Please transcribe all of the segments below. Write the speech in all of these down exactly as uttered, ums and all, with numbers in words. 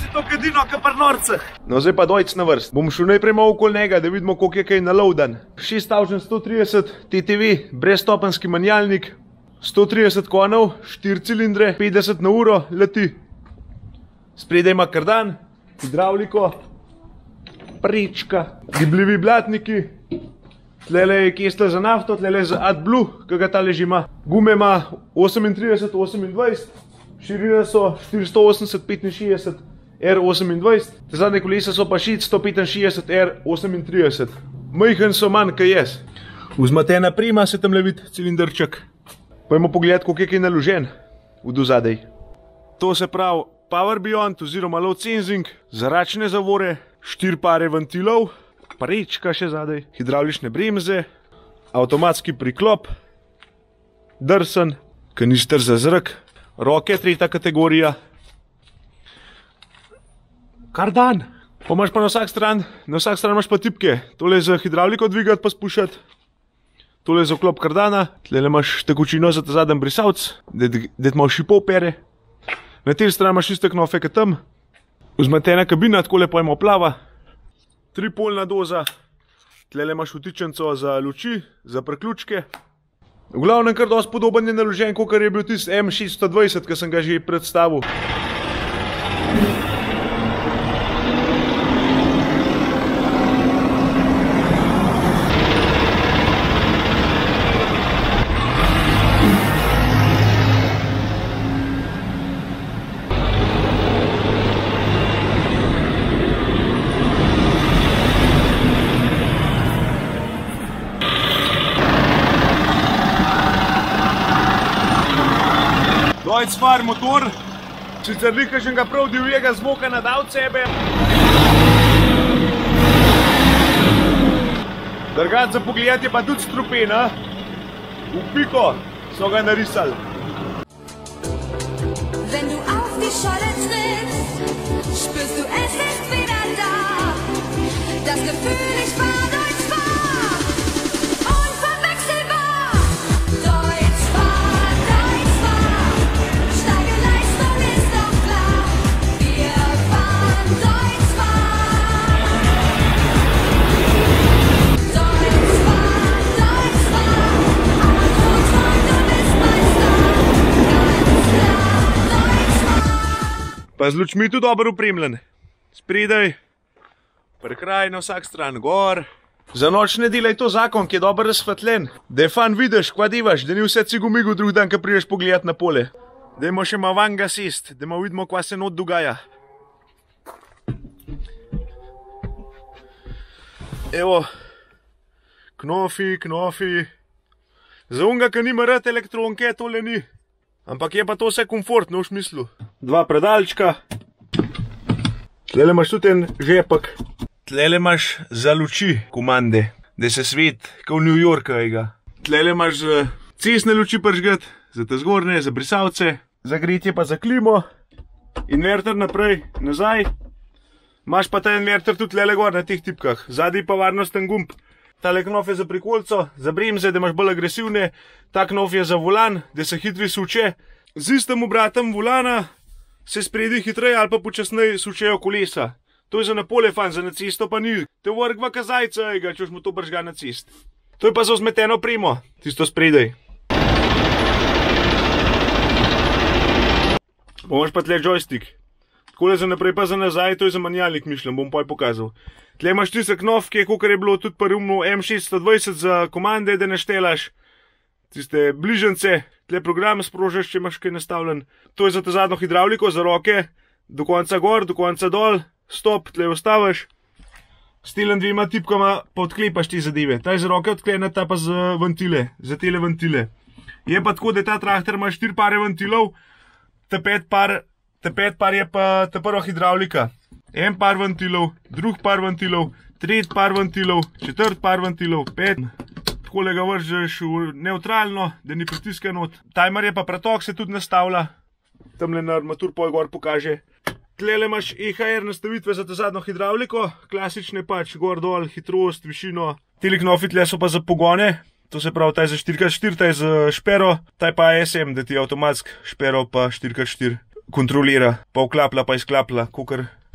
to kadino, ka pri norceh. No, zdaj pa dojc na vrst. Bom šel najprej malo okoli njega, da vidimo, koliko je kaj nalovdan. šest tisoč sto trideset T T V, brezstopenski menjalnik, sto trideset konjev, štiri cilindre, petdeset na uro, leti. Spredaj ima kardan, hidravliko, prečka, gibljivi blatniki. Tlele je kesla za nafto, tlele je za AdBlue, ki ga ta leži ima. Gume ima osemintrideset osemindvajset, širine so štiristo osemdeset petinšestdeset R osemindvajset, te zadnje kolesa so pa šeststo petinšestdeset R osemintrideset. Majhen so manj, kaj jaz. Vzmetena prima se tam le vidi cilindrček. Pojmo pogledati, koliko je kaj naložen v dozadej. To se pravi Power Beyond oziroma Low Sensing, zračne zavore, štiri pare ventilov, prečka še zadaj, hidravlične bremze, avtomatski priklop, drsen, kanister za zrak, roke, tretja kategorija. Kardan. Pa imaš pa na vsak stran, na vsak stran imaš pa tipke. Tole je za hidravliko dvigati pa spuščati. Tole je za vklop kardana, tlele imaš tekočino za ta zadnji brisavc, da malo šipov pere. Na tej strani imaš iste knofe kot tam. Vzmetena kabina, tako lepo ima plava. Tripolna doza, tlele imaš vtičenco za luči, za priključke. V glavnem kar dosti podoben je naložen, kakor je bil tisti M šeststo dvajset, ki sem ga že predstavil. Dojc far motor, sicer ni kakšnega prav divjega zvoka nadal od sebe. Drugače za pogled je pa tudi strupena. V piko so ga narisali. Wenn du auf die Scholle trittst, spürst du es ist wieder da. Das Gefühl, ich war Deutsch war, unverwechselbar. Deutsch war, Deutsch war, starke Leistung ist doch klar. Wir waren Deutsch war. Deutsch war, Deutsch war, aber Deutsch war, du bist mein Star. Ganz klar, Deutsch war. Pa z lučmi tudi dobro upremljen. Spredaj, prekraj na vsak stran, gor. Za noč ne delaj to zakon, ki je dobro razsvetljen. Da je fan vidiš, kva devaš, da ni vse cigomigo drug dan, ko prideš pogledat na pole. Dajmo še malo van ga sest, da malo vidimo, kva se not dogaja. Evo, knofi, knofi. Za unga, ki nima rad elektronke, tole ni. Ampak je pa to vse komfortno v smislu. Dva predalčka. Tlele imaš tudi en žepek. Tlele imaš za luči komande, da se svet, kot v New Yorku. Tlele imaš za cestne luči pržgat, za te zgornje, za brisavce, za gretje pa za klimo. Inverter naprej, nazaj. Imaš pa ta inverter tudi tlele gor na teh tipkah. Zadaj pa varnosten gumb. Tale knof je za prikolico, za bremze, da imaš bolj agresivne. Ta knof je za volan, da se hitri suče. Z istim obratom volana se spredi hitreje ali pa počasneje sučejo kolesa. To je za na pole fan, za na cesto pa ni. Te vrgva kazajca, ega, če mu to bržga na cest. To je pa za vzmeteno premo, tisto spredaj. Bomaš pa tle joystick. Takole za naprej pa za nazaj, to je za menjalnik mišljen, bom pa pokazal. Tle imaš tiste knofke, kakor je bilo tudi pri M šeststo dvajset za komande, da naštelaš. Tiste bližance, tle program sprožaš, če imaš kaj nastavljen. To je za ta zadnjo hidravliko, za roke, do konca gor, do konca dol, stop, tle ustaviš. S telen dvema tipkama pa odklepaš te zadeve. Ta je za roke odklena, ta pa za ventile, za tele ventile. Je pa tako, da ta traktor ima štiri pare ventilov, ta pet par, ta pet par je pa ta prva hidravlika. En par ventilov, drug par ventilov, tret par ventilov, četrt par ventilov, pet. Takole ga vržeš v neutralno, da ni pritiska not. Timer je pa pretok, se tudi nastavlja. Tamle na armatur pol gor pokaže. Tlele imaš E H R nastavitve za ta zadnjo hidravliko, klasične pač, gor dol, hitrost, višino. Tele knofi tle so pa za pogone, to se pravi, ta je za štiri krat štiri, ta je za špero, ta je pa A S M, da ti avtomatsk špero pa štiri krat štiri kontrolira, pa vklapla, pa izklapla, kakor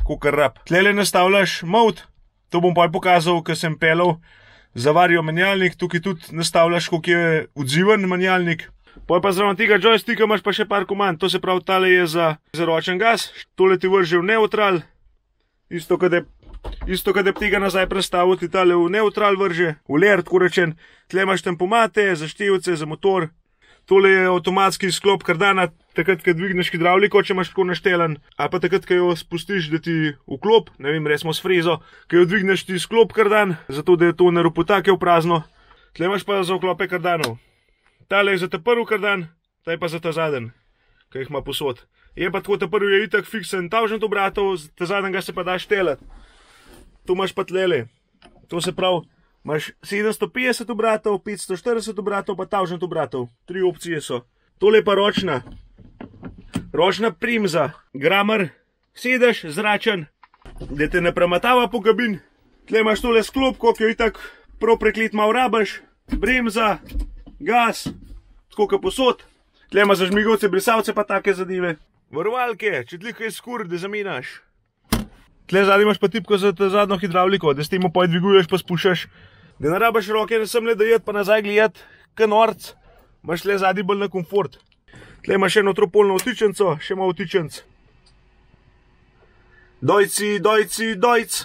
kakor rab. Tlele nastavljaš mode, to bom pol pokazal, ko sem pelal za vario menjalnik, tukaj tudi nastavljaš, koliko je odziven menjalnik. Pol pa zraven tega joysticka imaš pa še par komand, to se pravi, tale je za, za ročen gas, tole ti vrže v neutral, isto kad je, isto kad je tega nazaj prestavil, ti tale v neutral vrže, v ler, tako rečen, tle imaš tempomate, za števce, za motor. Tole je avtomatski sklop kardana, takrat, ko dvigneš hidravliko, če imaš tako naštelen, a pa takrat, ko jo spustiš, da ti vklop, ne vem, resmo s frezo, ko jo dvigneš ti sklop kardan, zato da je to na ropotake v prazno. Tle imaš pa za vklope kardanov. Tale je za ta prvi kardan, ta je pa za ta zadnji, ki jih ima posod. Je pa tako, ta prvi je itak fiksen tavžent obratov, ta zadnji ga se pa da štelat. Tu imaš pa tlele, to se pravi, imaš sedemsto petdeset obratov, petsto štirideset obratov, pa tavžent obratov. Tri opcije so. Tole je pa ročna. Ročna primza. Gramer, sedež, zračen, da te ne prematava po kabin. Tle imaš tole sklop, koliko jo itak prav preklet malo rabaš. Bremza, gas, tako kot posod. Tle ima zažmigovce, brisavce pa take zadeve. Varovalke, če tli kaj skur, da zamenjaš. Tle zadnji imaš pa tipko za zadnjo hidravliko, da s tem poj dviguješ pa spuščaš. Da ne rabaš roke, ne sem le dajet pa nazaj gledat, ka norc, imaš tle zadnji bolj na komfort. Tle imaš eno tropolno vtičenco, še malo vtičenc. Dojci, dojci, dojc.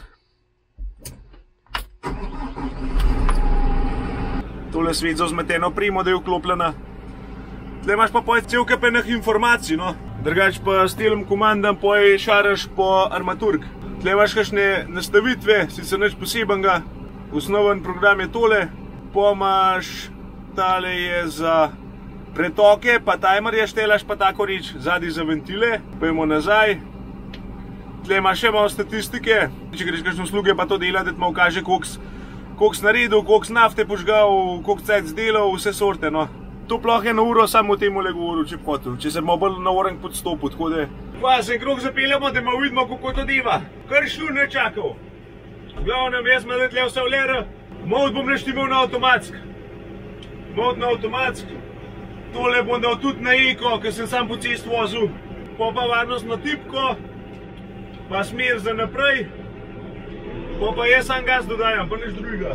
Tole sveco zmeteno primo, da je vklopljena. Tle imaš pa poj cel kapenih informacij, no. Drugač pa s telem komandam poj šaraš po armaturk. Tle imaš kakšne nastavitve, sicer nič posebenega. Osnoven program je tole, pa imaš, tale je za pretoke, pa timer je štelaš, pa tako reč, zadnji za ventile, pojmo nazaj. Tle imaš še malo statistike, če greš kakšne usluge, pa to dela, da ti malo kaže, koliko si naredil, koliko nafte požgal, koliko cajt zdelal, vse sorte, no. To ploh je na uro, samo o temu le govoril, če potil, če se malo bolj na orang podstopil, tako da. Pa se krog zapeljamo, da malo vidimo, kako to deva. Kar šlu ne čakal. V glavnem, jaz me tle vse vlera, mod bom naštimal na avtomatsk. Mod na avtomatsk. Tole bom dal tudi na eko, ker sem sam po cest vozil. Pa pa varnostno tipko, pa smer za naprej. Pa pa jaz sam gas dodajam, pa nič drugega.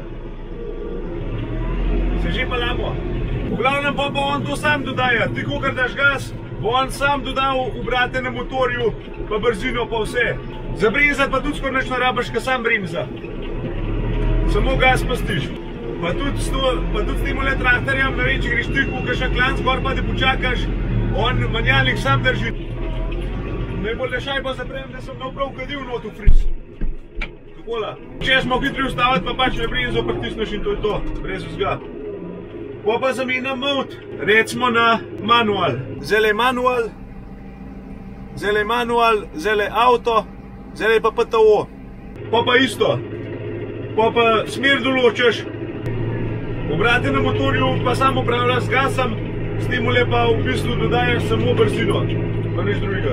Se že pa lamo. V glavnem pa pa on to sam dodaja, ti kokar daš gas, bo on sam dodal obrate na motorju, pa brzino pa vse. Za bremzat pa tudi skoro nič ne rabaš, ka sam bremza. Samo gas pustiš. Pa tudi s tem traktorjem, ne vem, če greš ti kakšen klanc gor, pa da počakaš, on menjalnik sam drži. Najbolj da šaj pa zaprem, da sem prav kadil not v friz. Takola. Če smo hitri ustaviti, pa pač ne bremzo pritisneš in to je to, brez vzga. Pa pa zamenjam mod, recimo na manual. Zdaj je manual, zdaj je manual, zdaj je avto, zdaj je pa P T O. Pa pa isto. Pa pa smer določaš. Obrate na motorju pa samo upravljaš z gasom, s tem le pa v bistvu dodajaš samo brzino, pa nič drugega.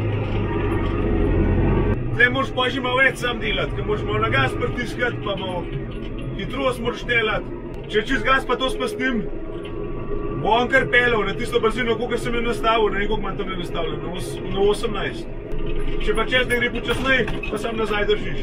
Tle moraš pa že malo več sam delati, ker moraš malo na gas pritiskati, pa malo hitrost moraš telati. Če čist gas pa to spastim, bo on kar pelal na tisto brzino, koliko sem jo nastavil, ne vem koliko manj tam je nastavljeno, na osemnajst. Če pa čez ne gre počasnej, pa sam nazaj držiš.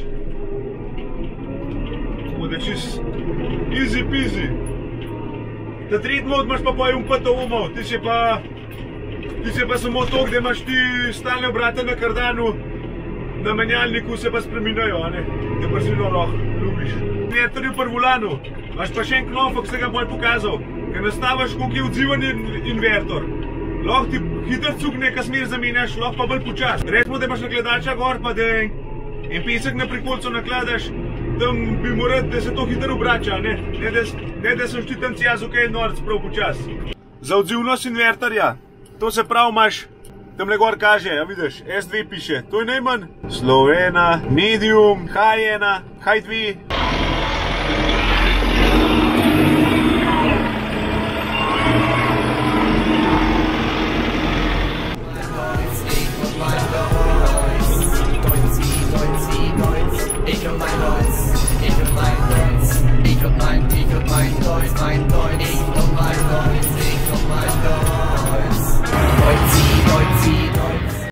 Tako da čist easy peasy. Ta tretji mod imaš pa pojem P T O mod, ti si pa ti si pa samo to, gde imaš ti stalne obrate na kardanu, na menjalniku se pa spreminjajo, a ne, da brzino lahko ljubiš. Invertorju pri volanu, imaš pa še en knofok, se ga bolj pokazal, ker nastaviš, koliko je odziven invertor. Lahko ti hitro cukne, ka smer zamenjaš, lahko pa bolj počas. Recimo, da imaš nakladača gor, pa da en pesek na prikolcu nakladaš, tam bi morat, da se to hitro obrača, ne, ne da sem štitan cijazu, kaj je norc prav počas. Za odzivnost invertorja, to se prav imaš, tamle gor kaže, ja vidiš, S dve piše, to je najmanj. Slow ena, medium, high ena, high dve. Ich und mein Deutsch, ich und mein Deutsch, ich und mein, ich und mein Deutsch, mein Deutsch.